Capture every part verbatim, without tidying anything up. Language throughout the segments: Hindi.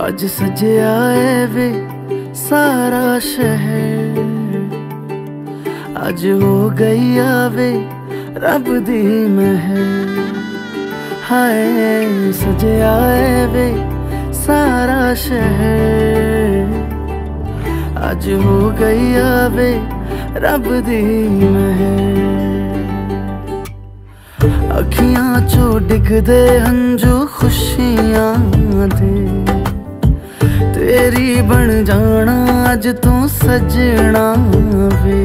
आज सजया है वे सारा शहर, आज हो गई आवे रब दी महर। हाय सजया है वे सारा शहर, आज हो गई आवे रब दी महर। अखियां चो डिगदे हंजू खुशियां दे, तेरी बन जाना अज तू सजना वे।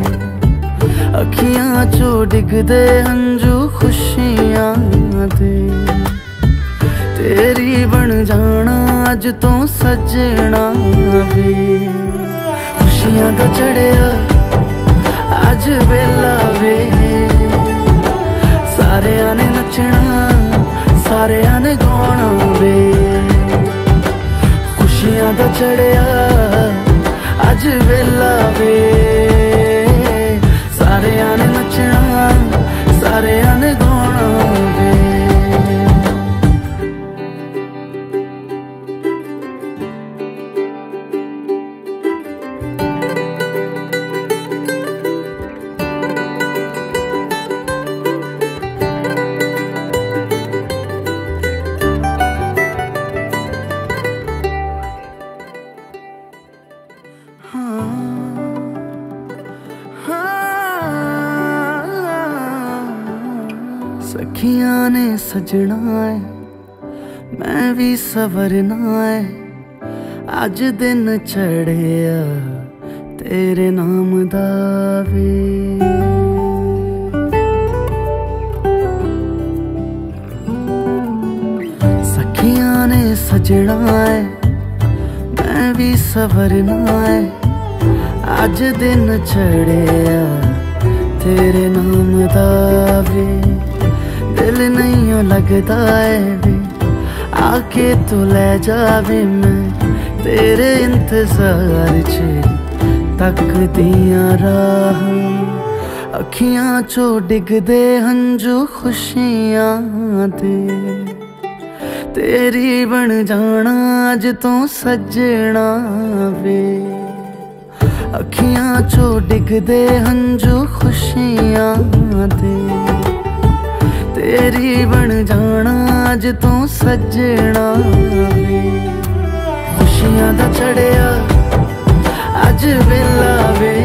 अखियां चो डिगदे हंजू खुशियां दे, तेरी बन जाना अज तू सजना वे। खुशियां दा चढ़िया अज वेला वे, सारेयां ने नचना सारेयां ने गाना वे। खुशियां दा चढ़िया अज वेला वे, सारेयां ने नचना सारेयां ने गाना वे। सखियां ने सजना है मैं भी सवरना है, अज दिन चढ़िया तेरे नाम दा वे। सखियां ने सजना है मैं भी सवरना है, अज दिन चढ़िया तेरे नाम दा वे। दिल नहीं लगता है वे आके तू ले जावे, मैं तेरे इंतजार च तक दिया राह। अखियां चो डिगदे हंजू खुशियां दे, तेरी बन जाना अज तू सजना वे। अखियां चो डिगदे हंजू खुशियां दे, तेरी बन जाना अज तू सजना वे। खुशियां दा चढ़िया अज वेला वे,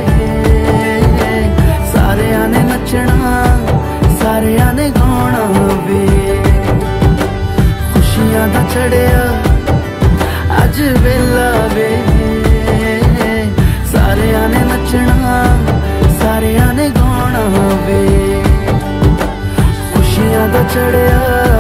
सारेयां ने नचना सारेयां ने गाना वे। खुशियां दा चढ़िया अज वेला वे, सारेयां ने नचना सारेयां ने गाना वे। खुशियां दा चढ़िया